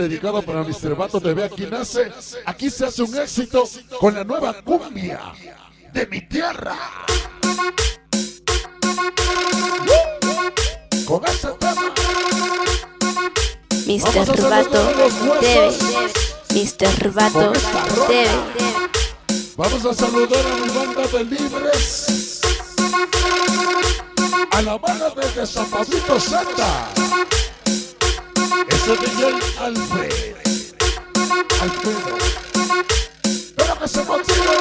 dedicado para Mr. Vato de Ve Aquí Nace. Aquí se hace un éxito con la nueva cumbia de mi tierra. Con ese tema Mr. Vato debe. Mr. Vato debe. Vamos a saludar a mi banda de libres, a la banda de San Pablito Santa. Ese DJ Alfredo. Pero que se motive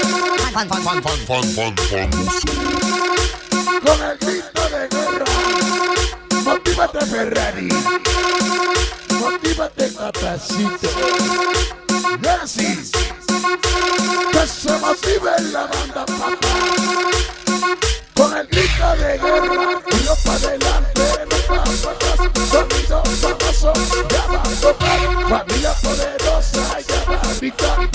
con el grito de guerra. Motívate, Ferrari. Motívate, Capacito. Gracias. Que se motive la banda, papá. Con el grito de guerra. Y no para adelante, no para atrás. Sonido famoso, ya va a tocar. Familia poderosa, ya va a gritar.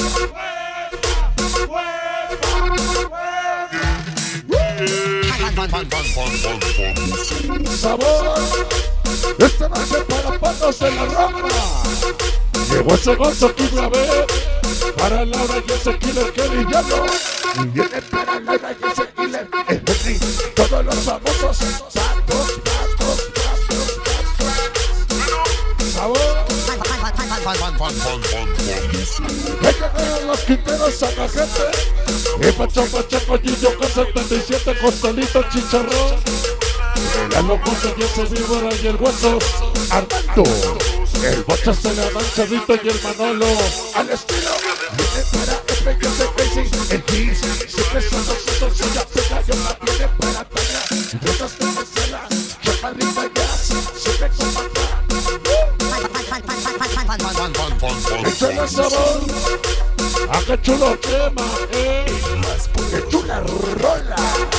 Sabor, esta noche para patos en la ropa. Llegó ese gozo que una vez para Laura y ese killer que brillando. Y viene para Laura y ese killer, el Henry, todos los famosos patos. Sabor, hay que tener los quinteros a la gente. Y Pachaco, Gillo con 77, Costalito, Chicharrón. El locoso y ese víbora y el hueso Armando. El bocha se le manchadito y el Manolo. Al estilo, viene para el pequeño de Crazy. El Kiss, siempre son nosotros y ya pega. Yo la viene para Tania. Esas de Marcela, Chaparrita Jazz, siempre con Marta. Échale sabor. ¡Ah, qué chulo tema, ¡qué chula rola!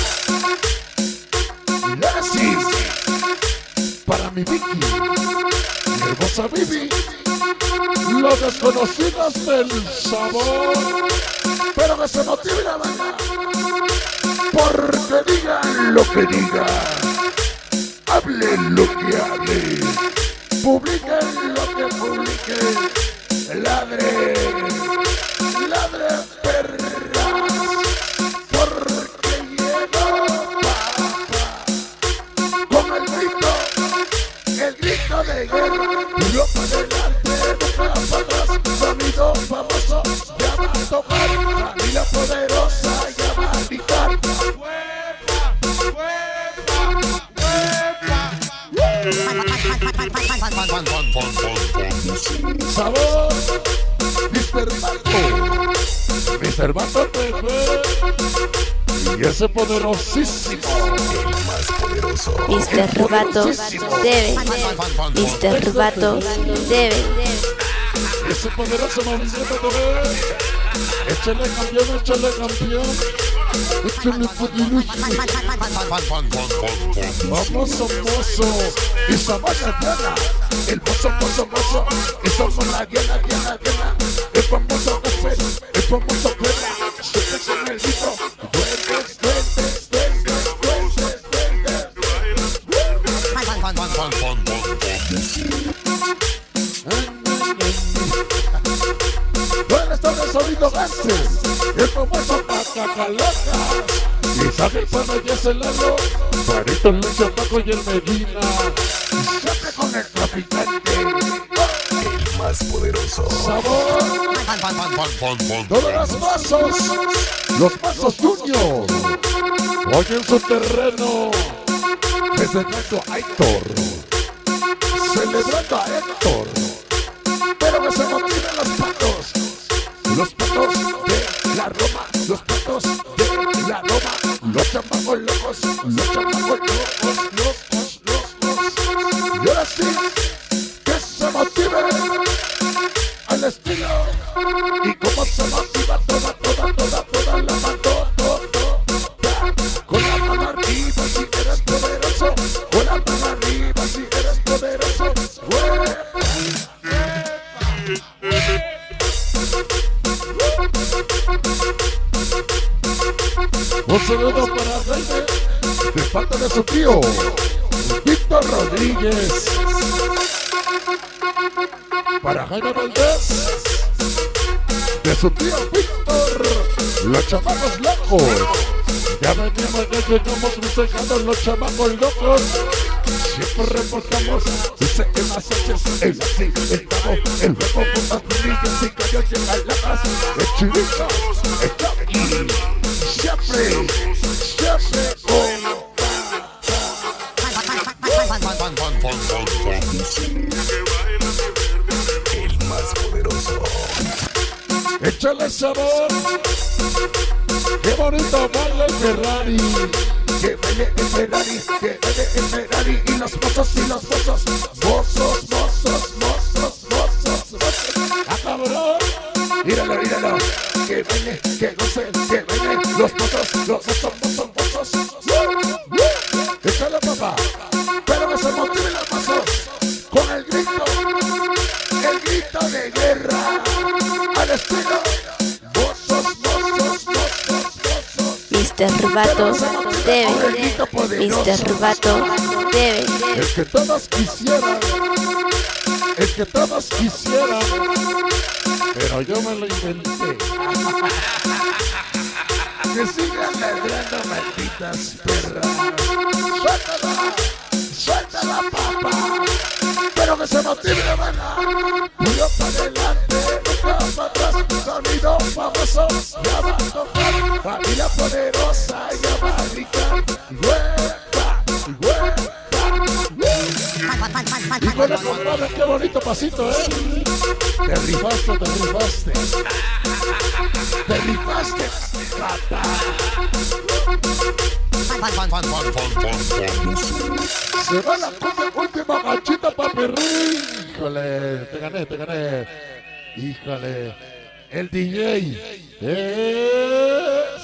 Gracias para mi Vicky, mi hermosa Vivi, los desconocidos del sabor, pero que se motive la banda, porque digan lo que digan, hablen lo que hablen, publiquen lo que publiquen, ladren perras, porque llegó papá, con el grito de guerra, y yo para adelante, no para atrás, sonido famoso, ya va a tocar, familia poderosa, ya va a gritar. Sabor, Mr. Vato TV y ese poderosísimo, el más poderoso, Mr. Vato debe. Mr. Vato debe. ese poderoso movimiento TV. Échale campeón, échale campeón. Échale poderoso. Vamos, mozo. Y Samaya Diana. El mozo. Y somos la Diana. El famoso café. El famoso crema. Siempre con el grito. Duendes. ¿Dónde están los sonidos gases? El famoso Pacacaloca. Y sabe el pana y ese lado. Marito, Lucio, Paco y el Medina. Siempre con el traficante. el más poderoso. Sabor. Todos los pasos Junior. Hoy en su terreno. Desde nuestro Héctor. Celebrando a Héctor. Pero que se motiven los patos de la Roma, los patos de la Roma, los chamacos locos, y ahora sí, que se motive al estilo, y como se motiva toda la mano, con la mano arriba si eres poderoso, con la mano arriba si eres poderoso, un saludo para Jaime, de parte de su tío, Víctor Rodríguez. para Jaime Valdés, de su tío Víctor, los chamacos locos. Ya venimos, ya llegamos festejando los chamacos locos. Siempre reportamos, dice en las noches, el así, el cabo, el loco con las niñas y que yo llegue a la casa. El chilito está aquí, siempre, siempre con el más poderoso. échale sabor. Qué bonito baila el Ferrari. Que baile el Ferrari, que baile el Ferrari. Y los mozos y los mozos. Mozos, mozos, mozos, mozos, mozos. ¡Ah, cabrón! Míralo, míralo. Que baile, que goce, que baile. Los mozos, mozos, mozos. Échale, papá. Pero que se motiven los mozos. Con el grito de guerra. Al estilo. Mr. Vato debe. Mr. Vato debe. El que todos quisieran. El que todos quisieran. Pero yo me lo inventé. Que sigan ladrando, malditas perras. Suéltala, suéltala, papá. Pero que se motive, hermana. Yo para adelante, nunca para atrás. Sonido famoso, ya va a tocar. Familia poderosa, ya va a gritar. ¡Huepa! ¡Huepa! Y con el compadre, qué bonito pasito, ¿eh? Te rifaste, te rifaste. Te rifaste, papá. Se va la última ganchita, papi. Híjole, te gané. Híjole, el DJ.